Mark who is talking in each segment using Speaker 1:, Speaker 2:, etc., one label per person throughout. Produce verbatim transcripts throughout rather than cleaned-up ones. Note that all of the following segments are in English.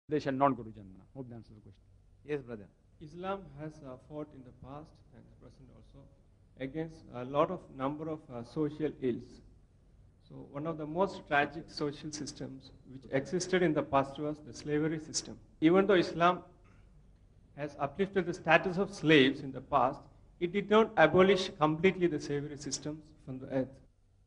Speaker 1: they shall not go to Jannah. Hope that answers the question.
Speaker 2: Yes, brother.
Speaker 3: Islam has uh, fought in the past and present also against a lot of number of uh, social ills. So one of the most tragic social systems which existed in the past was the slavery system. Even though Islam has uplifted the status of slaves in the past, it did not abolish completely the slavery systems from the earth.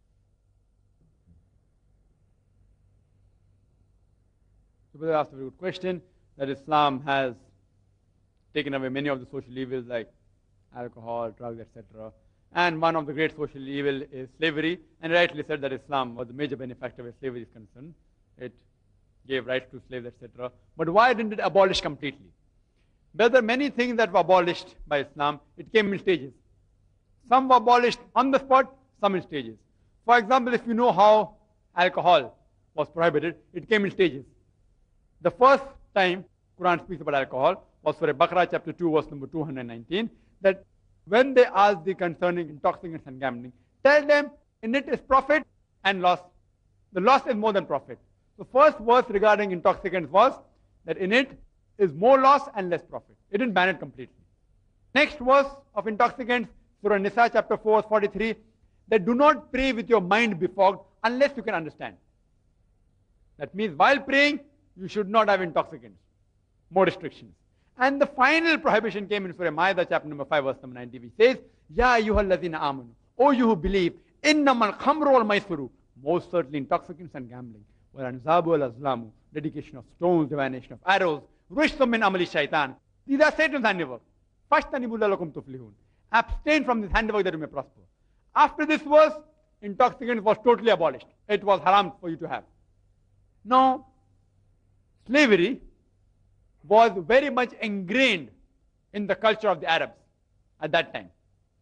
Speaker 1: So brother asked a very good question, that Islam has taken away many of the social evils like alcohol, drugs, et cetera. And one of the great social evil is slavery. And rightly said that Islam was the major benefactor where slavery is concerned. It gave rights to slaves, et cetera. But why didn't it abolish completely? Whether many things that were abolished by Islam, it came in stages. Some were abolished on the spot, some in stages. For example, if you know how alcohol was prohibited, it came in stages. The first time Quran speaks about alcohol was Surah Baqarah chapter two, verse number two hundred nineteen, that when they ask thee concerning intoxicants and gambling, tell them in it is profit and loss. The loss is more than profit. The first verse regarding intoxicants was that in it is more loss and less profit. It didn't ban it completely. Next verse of intoxicants, Surah al-Nisai chapter four, verse forty-three, that do not pray with your mind befogged unless you can understand. That means while praying, you should not have intoxicants. More restrictions. And the final prohibition came in Surah Majah chapter number five, verse number ninety, which says, Ya ayyuhalladhina amanu, O you who believe, innamal khamru wal maisuru, most certainly intoxicants and gambling, wal anzabu wal azlamu, dedication of stones, divination of arrows, rushtum min amali shaitan. These are Satan's handiwork. Fashtanibu lalakum tuflihun. Abstain from this handiwork that you may prosper. After this verse, intoxicants was totally abolished. It was haram for you to have. Now, slavery was very much ingrained in the culture of the Arabs at that time.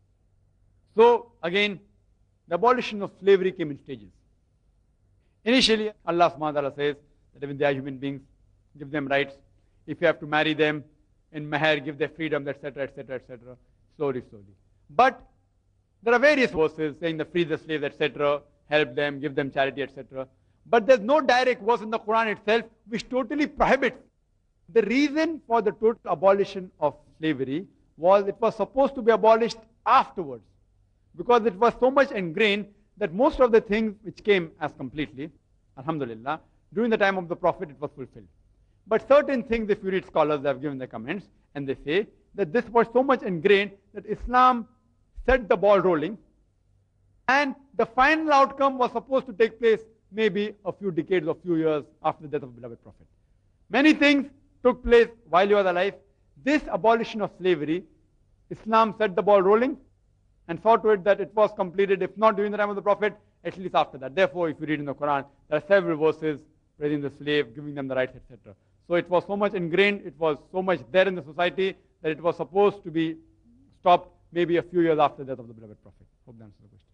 Speaker 1: So, again, the abolition of slavery came in stages. Initially, Allah subhanahu wa ta'ala says that even they are human beings, give them rights. If you have to marry them in mahr, give them freedom, et cetera, et cetera, et cetera, slowly, slowly. But there are various verses saying the free the slaves, et cetera, help them, give them charity, et cetera. But there's no direct verse in the Quran itself which totally prohibits. The reason for the total abolition of slavery was it was supposed to be abolished afterwards, because it was so much ingrained that most of the things which came as completely, alhamdulillah, during the time of the Prophet it was fulfilled. But certain things, if you read scholars, they have given their comments, and they say that this was so much ingrained that Islam set the ball rolling, and the final outcome was supposed to take place maybe a few decades or few years after the death of the beloved Prophet. Many things took place while he was alive. This abolition of slavery, Islam set the ball rolling and saw to it that it was completed, if not during the time of the Prophet, at least after that. Therefore, if you read in the Quran, there are several verses praising the slave, giving them the rights, et cetera. So it was so much ingrained, it was so much there in the society that it was supposed to be stopped maybe a few years after the death of the beloved Prophet. Hope that answers the question.